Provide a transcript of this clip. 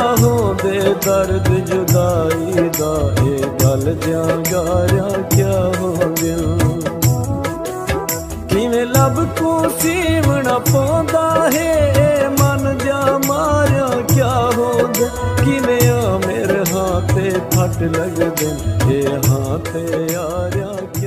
हो दे दर्द जुदाई दा ए गल जागारिया क्या हो दिल किवें लब को सीवना पौंदा है मन जा मारिया क्या हो दे किवें आ मेरे हाथे फट लग दे हाथे यारिया।